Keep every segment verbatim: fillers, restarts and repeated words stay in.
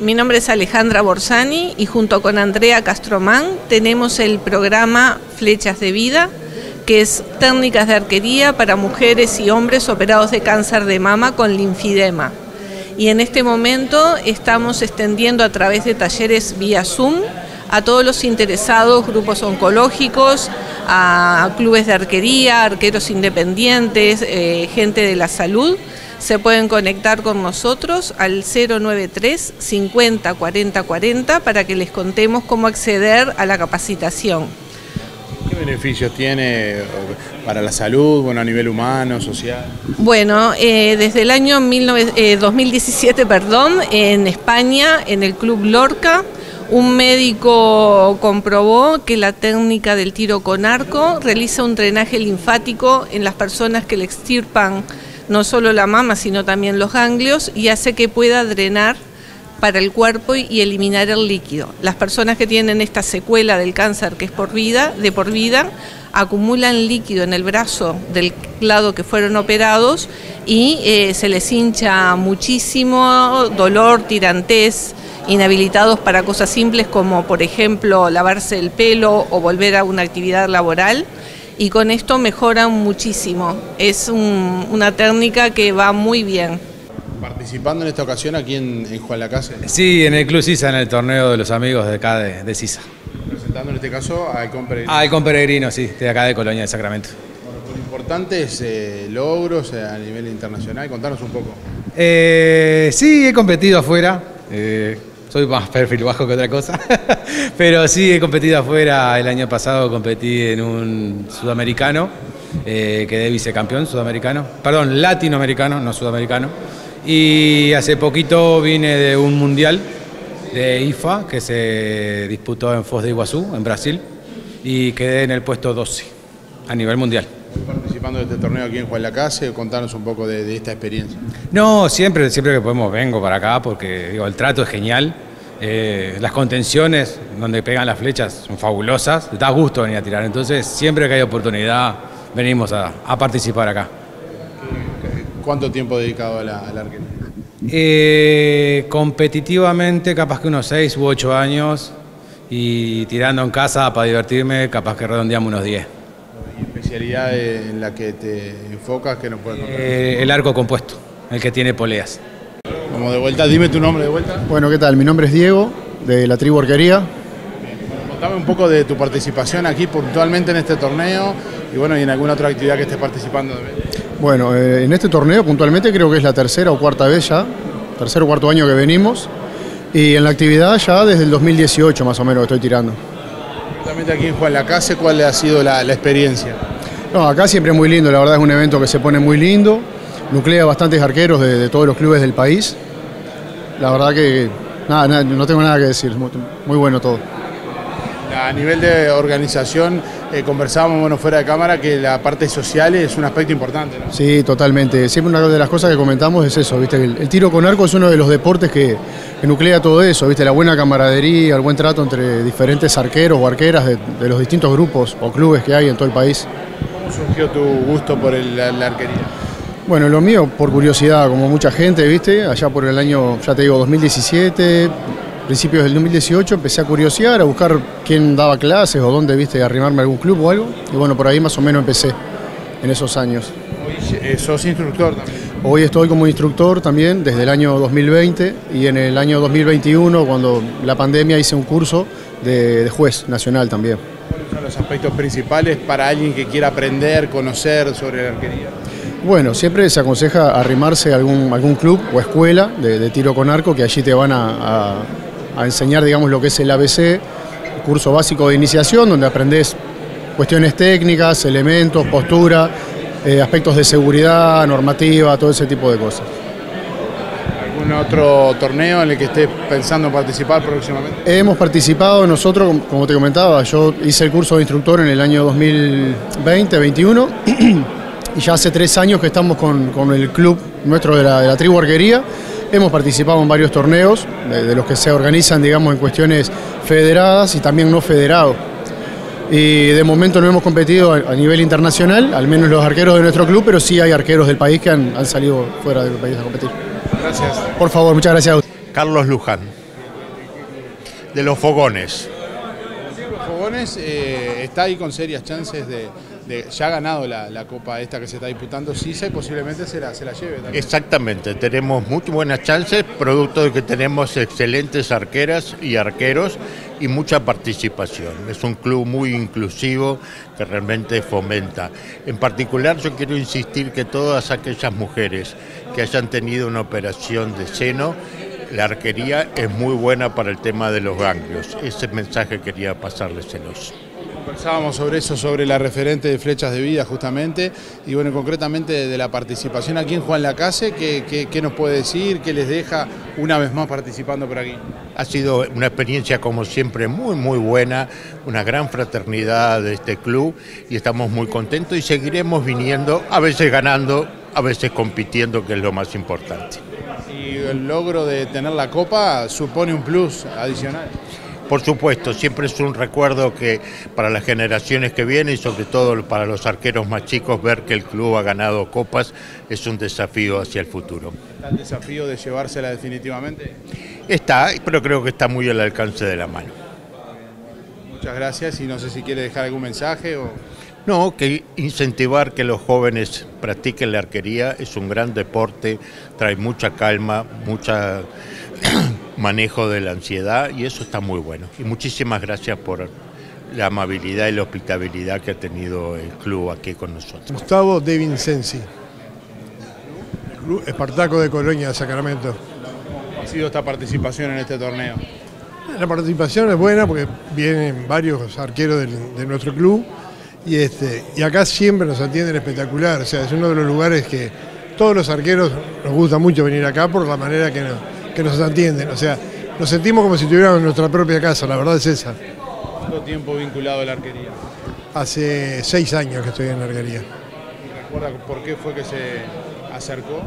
Mi nombre es Alejandra Borsani y junto con Andrea Castromán tenemos el programa Flechas de Vida, que es técnicas de arquería para mujeres y hombres operados de cáncer de mama con linfidema. Y en este momento estamos extendiendo a través de talleres vía Zoom a todos los interesados, grupos oncológicos, a clubes de arquería, arqueros independientes, eh, gente de la salud. Se pueden conectar con nosotros al cero nueve tres, cincuenta, cuarenta, cuarenta para que les contemos cómo acceder a la capacitación. ¿Qué beneficios tiene para la salud, bueno, a nivel humano, social? Bueno, eh, desde el año mil novecientos, eh, dos mil diecisiete, perdón, en España, en el Club Lorca, un médico comprobó que la técnica del tiro con arco realiza un drenaje linfático en las personas que le extirpan no solo la mama, sino también los ganglios, y hace que pueda drenar para el cuerpo y eliminar el líquido. Las personas que tienen esta secuela del cáncer, que es por vida, de por vida, acumulan líquido en el brazo del lado que fueron operados y eh, se les hincha muchísimo, dolor, tirantez, inhabilitados para cosas simples como, por ejemplo, lavarse el pelo o volver a una actividad laboral. Y con esto mejoran muchísimo. Es un, una técnica que va muy bien. ¿Participando en esta ocasión aquí en, en Juan Lacase? Sí, en el Club Sisa, en el torneo de los amigos de acá de, de Sisa. Presentando en este caso a Halcón Peregrino. Ah, Halcón Peregrino, sí, de acá de Colonia de Sacramento. Bueno, con importantes eh, logros eh, a nivel internacional, contanos un poco. Eh, sí, he competido afuera. Eh, Soy más perfil bajo que otra cosa, pero sí he competido afuera. El año pasado competí en un sudamericano, eh, quedé vicecampeón sudamericano, perdón, latinoamericano, no sudamericano. Y hace poquito vine de un mundial de I F A que se disputó en Foz de Iguazú, en Brasil, y quedé en el puesto doce a nivel mundial. Participando de este torneo aquí en Juan Lacase, contanos un poco de, de esta experiencia. No, siempre, siempre que podemos vengo para acá porque digo, el trato es genial, eh, las contenciones donde pegan las flechas son fabulosas, da gusto venir a tirar, entonces siempre que hay oportunidad venimos a, a participar acá. ¿Cuánto tiempo dedicado a la, a la arquería? Eh, competitivamente capaz que unos seis u ocho años y tirando en casa para divertirme capaz que redondeamos unos diez. ¿Especialidad en la que te enfocas que nos puedes contar? Eh, el arco compuesto, el que tiene poleas. Vamos de vuelta, dime tu nombre de vuelta. Bueno, ¿qué tal? Mi nombre es Diego, de la tribu Arquería. Bueno, contame un poco de tu participación aquí puntualmente en este torneo y bueno, y en alguna otra actividad que estés participando también. Bueno, eh, en este torneo puntualmente creo que es la tercera o cuarta vez ya, tercer o cuarto año que venimos, y en la actividad ya desde el dos mil dieciocho más o menos estoy tirando. Aquí en Juan Lacase, ¿cuál ha sido la, la experiencia? No, acá siempre es muy lindo, la verdad es un evento que se pone muy lindo, nuclea bastantes arqueros de, de todos los clubes del país. La verdad que nada, nada, no tengo nada que decir, muy, muy bueno todo. A nivel de organización, eh, conversábamos bueno, fuera de cámara que la parte social es un aspecto importante, ¿no? Sí, totalmente. Siempre una de las cosas que comentamos es eso, ¿viste? El, el tiro con arco es uno de los deportes que, que nuclea todo eso, ¿viste? La buena camaradería, el buen trato entre diferentes arqueros o arqueras de, de los distintos grupos o clubes que hay en todo el país. ¿Cómo surgió tu gusto por el, la, la arquería? Bueno, lo mío por curiosidad, como mucha gente, ¿viste? Allá por el año, ya te digo, dos mil diecisiete... principios del dos mil dieciocho empecé a curiosear, a buscar quién daba clases o dónde, viste, arrimarme a algún club o algo. Y bueno, por ahí más o menos empecé en esos años. Hoy sos instructor también. Hoy estoy como instructor también desde el año dos mil veinte y en el año dos mil veintiuno, cuando la pandemia, hice un curso de, de juez nacional también. ¿Cuáles son los aspectos principales para alguien que quiera aprender, conocer sobre la arquería? Bueno, siempre se aconseja arrimarse a algún, algún club o escuela de, de tiro con arco, que allí te van a, a a enseñar, digamos, lo que es el A B C, curso básico de iniciación, donde aprendés cuestiones técnicas, elementos, postura, eh, aspectos de seguridad, normativa, todo ese tipo de cosas. ¿Algún otro torneo en el que estés pensando en participar próximamente? Hemos participado nosotros, como te comentaba, yo hice el curso de instructor en el año dos mil veinte, veintiuno, y ya hace tres años que estamos con, con el club nuestro de la, de la tribu Arquería. Hemos participado en varios torneos, de, de los que se organizan, digamos, en cuestiones federadas y también no federados. Y de momento no hemos competido a, a nivel internacional, al menos los arqueros de nuestro club, pero sí hay arqueros del país que han, han salido fuera del país a competir. Gracias. Por favor, muchas gracias a usted. Carlos Luján. de los fogones. Los fogones eh, está ahí con serias chances de, de ya ha ganado la, la copa esta que se está disputando Sisa y posiblemente se la, se la lleve también. Exactamente, tenemos muy buenas chances, producto de que tenemos excelentes arqueras y arqueros y mucha participación. Es un club muy inclusivo que realmente fomenta. En particular yo quiero insistir que todas aquellas mujeres que hayan tenido una operación de seno, la arquería es muy buena para el tema de los ganglios. Ese mensaje quería pasárleselos. Conversábamos sobre eso, sobre la referente de Flechas de Vida justamente, y bueno, concretamente de la participación aquí en Juan Lacase, ¿qué, qué, qué nos puede decir? ¿Qué les deja una vez más participando por aquí? Ha sido una experiencia como siempre muy muy buena, una gran fraternidad de este club y estamos muy contentos y seguiremos viniendo, a veces ganando, a veces compitiendo, que es lo más importante. Y el logro de tener la copa supone un plus adicional. Por supuesto, siempre es un recuerdo que para las generaciones que vienen y sobre todo para los arqueros más chicos, ver que el club ha ganado copas es un desafío hacia el futuro. ¿Está el desafío de llevársela definitivamente? Está, pero creo que está muy al alcance de la mano. Muchas gracias y no sé si quiere dejar algún mensaje o... No, que incentivar que los jóvenes practiquen la arquería es un gran deporte, trae mucha calma, mucha manejo de la ansiedad y eso está muy bueno. Y muchísimas gracias por la amabilidad y la hospitalidad que ha tenido el club aquí con nosotros. Gustavo De Vincenzi, el club Espartaco de Colonia de Sacramento. ¿Cómo ha sido esta participación en este torneo? La participación es buena porque vienen varios arqueros del, de nuestro club y, este, y acá siempre nos atienden espectacular, o sea, es uno de los lugares que todos los arqueros nos gusta mucho venir acá por la manera que nos, que nos atienden, o sea, nos sentimos como si estuviéramos en nuestra propia casa, la verdad es esa. ¿Cuánto tiempo vinculado a la arquería? Hace seis años que estoy en la arquería. ¿Y recuerda por qué fue que se acercó?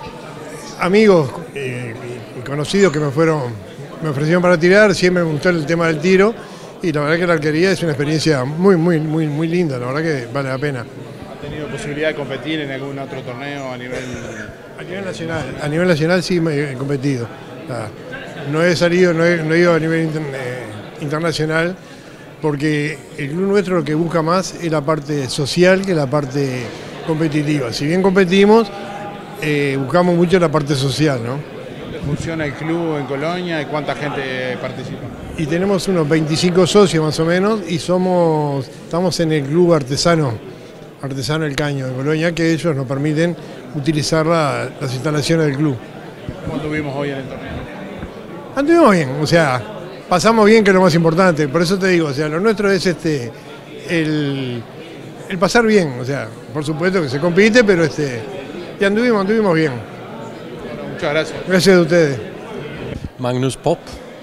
Amigos eh, y conocidos que me fueron, me ofrecieron para tirar, siempre me gustó el tema del tiro y la verdad que la arquería es una experiencia muy, muy, muy, muy linda, la verdad que vale la pena. ¿Ha tenido posibilidad de competir en algún otro torneo a nivel...? A nivel nacional, a nivel nacional sí me he competido. O sea, no he salido, no he, no he ido a nivel inter, eh, internacional porque el club nuestro lo que busca más es la parte social que la parte competitiva. Si bien competimos, eh, buscamos mucho la parte social, ¿no? ¿Dónde funciona el club en Colonia y cuánta gente participa? Y tenemos unos veinticinco socios más o menos y somos, estamos en el club artesano, artesano El Caño de Colonia, que ellos nos permiten utilizar la, las instalaciones del club. ¿Cómo tuvimos hoy en el torneo? Anduvimos bien, o sea, pasamos bien, que es lo más importante, por eso te digo, o sea, lo nuestro es este el, el pasar bien, o sea, por supuesto que se compite, pero este y anduvimos, anduvimos bien. Bueno, muchas gracias. Gracias a ustedes. Magnus Pop.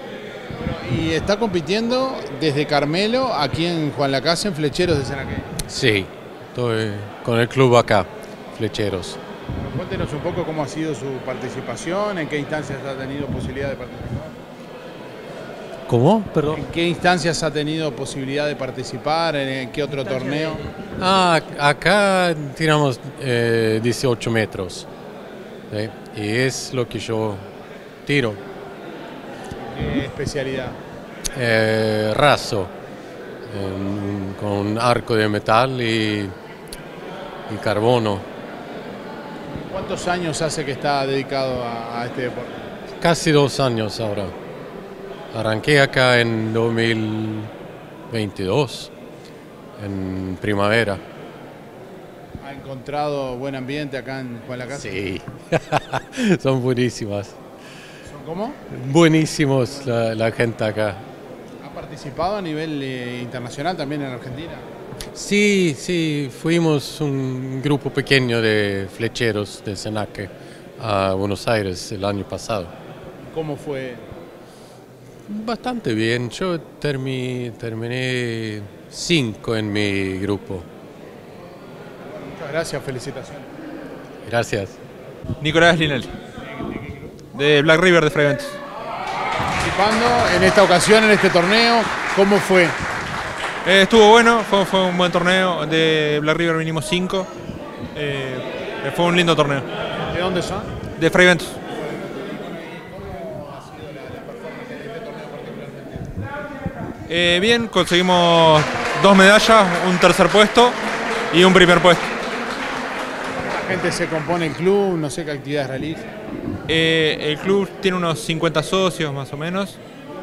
Y está compitiendo desde Carmelo, aquí en Juan Lacase, en Flecheros de Senaque. Sí, estoy con el club acá, Flecheros. Cuéntenos un poco cómo ha sido su participación, en qué instancias ha tenido posibilidad de participar. ¿Cómo? Perdón. ¿En qué instancias ha tenido posibilidad de participar? ¿En qué otro torneo? Ah, acá tiramos eh, dieciocho metros. ¿Sí? Y es lo que yo tiro. ¿Qué especialidad? Eh, raso, eh, con arco de metal y, y carbono. ¿Cuántos años hace que está dedicado a, a este deporte? Casi dos años ahora. Arranqué acá en dos mil veintidós, en primavera. ¿Ha encontrado buen ambiente acá en Juan Lacase? Sí, son buenísimas. ¿Son cómo? Buenísimos la, la gente acá. ¿Ha participado a nivel eh, internacional también en Argentina? Sí, sí, fuimos un grupo pequeño de flecheros de Senaque a Buenos Aires el año pasado. ¿Cómo fue? Bastante bien, yo termi, terminé cinco en mi grupo. Bueno, muchas gracias, felicitaciones. Gracias. Nicolás Linelli, de Black River de Fray Bentos. Participando en esta ocasión, en este torneo, ¿cómo fue? Eh, estuvo bueno, fue, fue un buen torneo. De Black River vinimos cinco. Eh, fue un lindo torneo. ¿De dónde son? De Fray Bentos. Eh, bien, conseguimos dos medallas, un tercer puesto y un primer puesto. La gente se compone el club, no sé qué actividades realiza. Eh, el club tiene unos cincuenta socios más o menos.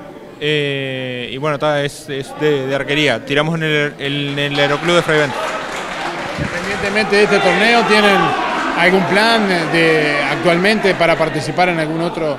Eh, y bueno, ta, es, es de, de arquería. Tiramos en el, en el Aeroclub de Fraiventos. Independientemente de este torneo, ¿tienen algún plan de, actualmente para participar en algún otro?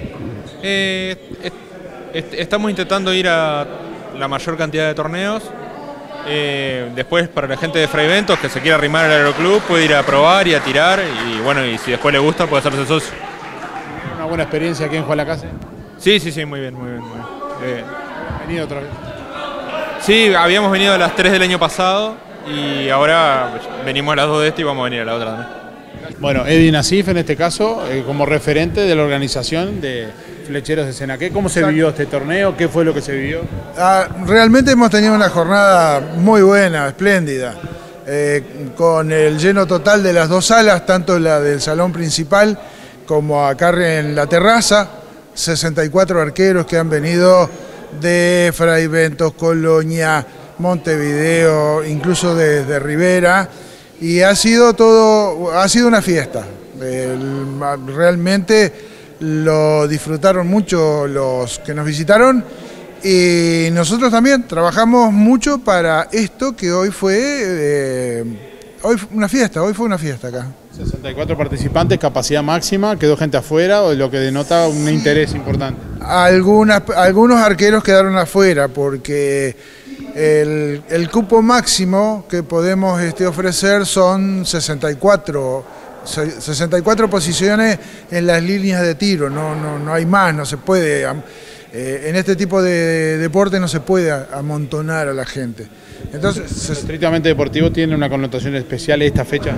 Eh, est est estamos intentando ir a la mayor cantidad de torneos. Eh, después, para la gente de Fraiventos que se quiera arrimar al Aeroclub, puede ir a probar y a tirar. Y bueno, y si después le gusta, puede hacerse socio. ¿Una buena experiencia aquí en Juan Lacase? Sí, sí, sí, muy bien, muy bien. Muy bien. Eh, ¿Venido otra vez? Sí, habíamos venido a las tres del año pasado y ahora venimos a las dos de este y vamos a venir a la otra también. Bueno, Eddie Nasif en este caso, eh, como referente de la organización de Flecheros de Senaque. ¿Cómo se vivió este torneo? ¿Qué fue lo que se vivió? Ah, realmente hemos tenido una jornada muy buena, espléndida, eh, con el lleno total de las dos salas, tanto la del salón principal como acá en la terraza. sesenta y cuatro arqueros que han venido de Fraiventos, Colonia, Montevideo, incluso desde Rivera, y ha sido todo, ha sido una fiesta. El, realmente lo disfrutaron mucho los que nos visitaron y nosotros también trabajamos mucho para esto que hoy fue, eh, hoy fue una fiesta, hoy fue una fiesta acá. sesenta y cuatro participantes, capacidad máxima, quedó gente afuera, lo que denota un sí. interés importante. Algunas, algunos arqueros quedaron afuera porque el, el cupo máximo que podemos este, ofrecer son sesenta y cuatro, sesenta y cuatro posiciones en las líneas de tiro, no, no, no hay más, no se puede, eh, en este tipo de deporte no se puede amontonar a la gente. Entonces, estrictamente deportivo, ¿tiene una connotación especial esta fecha?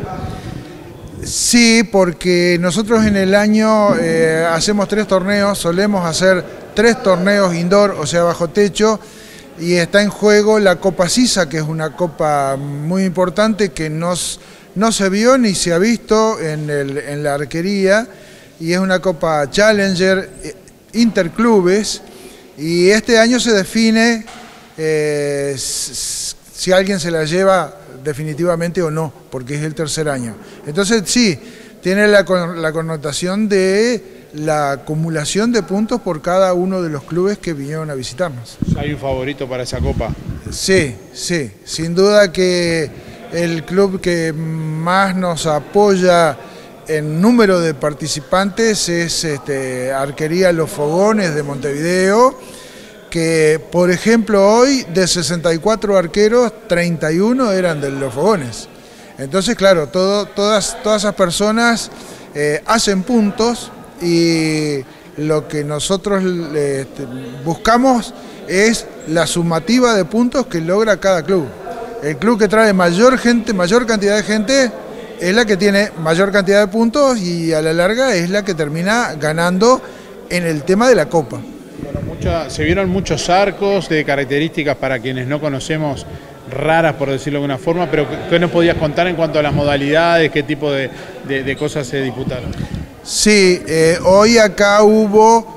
Sí, porque nosotros en el año eh, hacemos tres torneos, solemos hacer tres torneos indoor, o sea, bajo techo, y está en juego la Copa Sisa, que es una copa muy importante que nos, no se vio ni se ha visto en, el, en la arquería, y es una copa Challenger interclubes, y este año se define eh, si alguien se la lleva definitivamente o no, porque es el tercer año. Entonces sí, tiene la, la connotación de la acumulación de puntos por cada uno de los clubes que vinieron a visitarnos. ¿Hay un favorito para esa copa? Sí, sí, sin duda que el club que más nos apoya en número de participantes es este, Arquería Los Fogones de Montevideo, que por ejemplo hoy de sesenta y cuatro arqueros, treinta y uno eran de Los Fogones. Entonces claro, todo, todas, todas esas personas eh, hacen puntos y lo que nosotros eh, buscamos es la sumativa de puntos que logra cada club. El club que trae mayor gente, mayor cantidad de gente es la que tiene mayor cantidad de puntos y a la larga es la que termina ganando en el tema de la copa. Mucha, se vieron muchos arcos de características para quienes no conocemos raras, por decirlo de alguna forma, pero ¿qué nos podías contar en cuanto a las modalidades, qué tipo de, de, de cosas se disputaron? Sí, eh, hoy acá hubo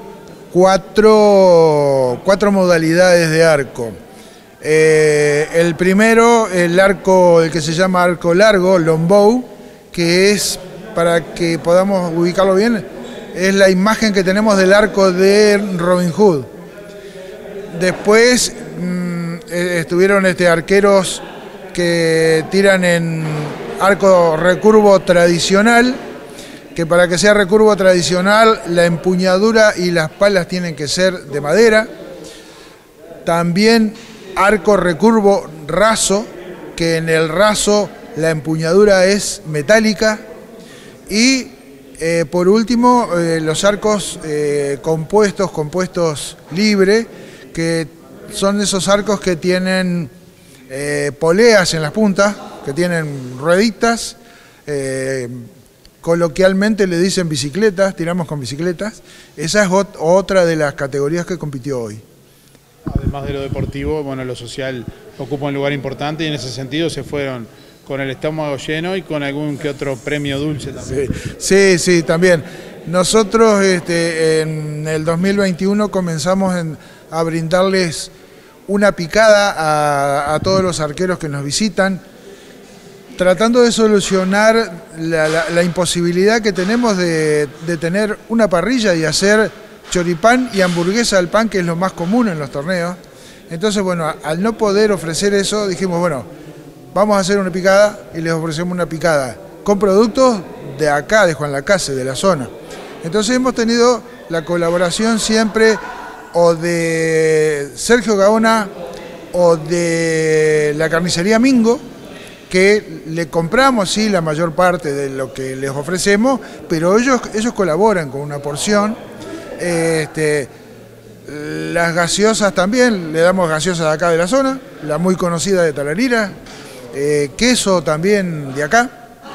cuatro, cuatro modalidades de arco. Eh, el primero, el arco, el que se llama arco largo, long bow, que es, para que podamos ubicarlo bien, es la imagen que tenemos del arco de Robin Hood. Después mmm, estuvieron este, arqueros que tiran en arco recurvo tradicional, que para que sea recurvo tradicional la empuñadura y las palas tienen que ser de madera. También arco recurvo raso, que en el raso la empuñadura es metálica. Y eh, por último eh, los arcos eh, compuestos, compuestos libre, que son esos arcos que tienen eh, poleas en las puntas, que tienen rueditas, eh, coloquialmente le dicen bicicletas, tiramos con bicicletas. Esa es ot otra de las categorías que compitió hoy. Además de lo deportivo, bueno, lo social ocupa un lugar importante y en ese sentido se fueron con el estómago lleno y con algún que otro premio dulce también. Sí, sí, sí, también. Nosotros este, en el dos mil veintiuno comenzamos en, a brindarles una picada a, a todos los arqueros que nos visitan, tratando de solucionar la, la, la imposibilidad que tenemos de, de tener una parrilla y hacer choripán y hamburguesa al pan, que es lo más común en los torneos. Entonces, bueno, al no poder ofrecer eso, dijimos, bueno, vamos a hacer una picada y les ofrecemos una picada con productos de acá, de Juan Lacase, de la zona. Entonces hemos tenido la colaboración siempre o de Sergio Gaona o de la carnicería Mingo, que le compramos sí la mayor parte de lo que les ofrecemos, pero ellos, ellos colaboran con una porción. Este, las gaseosas también, le damos gaseosas de acá de la zona, la muy conocida de Talarira, eh, queso también de acá,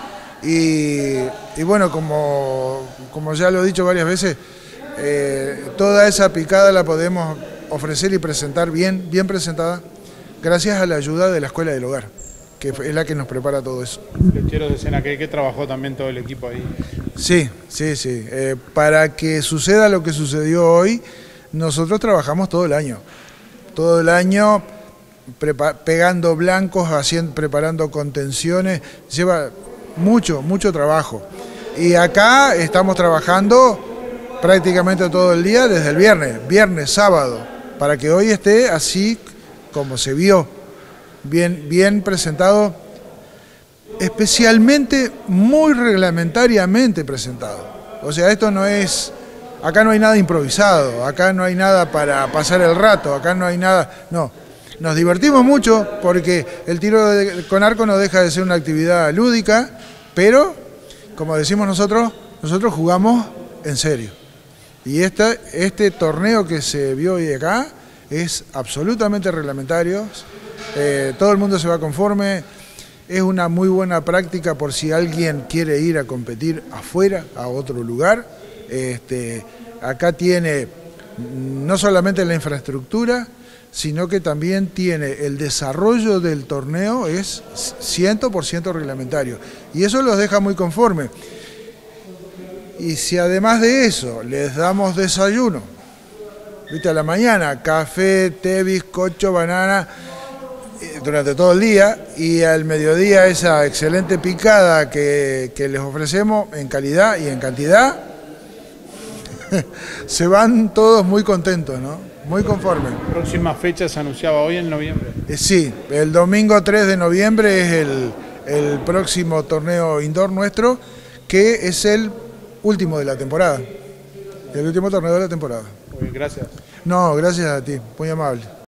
y, y bueno, como, como ya lo he dicho varias veces, eh, toda esa picada la podemos ofrecer y presentar bien, bien presentada, gracias a la ayuda de la Escuela del Hogar, que es la que nos prepara todo eso. Flecheros de Senaque, que trabajó también todo el equipo ahí. Sí, sí, sí. Eh, para que suceda lo que sucedió hoy, nosotros trabajamos todo el año. Todo el año pegando blancos, haciendo, preparando contenciones. Lleva mucho, mucho trabajo. Y acá estamos trabajando prácticamente todo el día desde el viernes, viernes, sábado, para que hoy esté así como se vio. Bien, bien presentado, especialmente muy reglamentariamente presentado. O sea, esto no es, acá no hay nada improvisado, acá no hay nada para pasar el rato, acá no hay nada, no. Nos divertimos mucho porque el tiro de, con arco no deja de ser una actividad lúdica, pero, como decimos nosotros, nosotros jugamos en serio. Y esta, este torneo que se vio hoy acá es absolutamente reglamentario. Eh, todo el mundo se va conforme, es una muy buena práctica por si alguien quiere ir a competir afuera, a otro lugar. Este, acá tiene no solamente la infraestructura, sino que también tiene el desarrollo del torneo, es cien por ciento reglamentario. Y eso los deja muy conformes. Y si además de eso les damos desayuno, viste, a la mañana, café, té, bizcocho, banana, durante todo el día, y al mediodía esa excelente picada que, que les ofrecemos en calidad y en cantidad, se van todos muy contentos, ¿no? Muy conformes. ¿Próxima fecha se anunciaba hoy en noviembre? Eh, sí, el domingo tres de noviembre es el, el próximo torneo indoor nuestro, que es el último de la temporada, el último torneo de la temporada. Muy bien, gracias. No, gracias a ti, muy amable.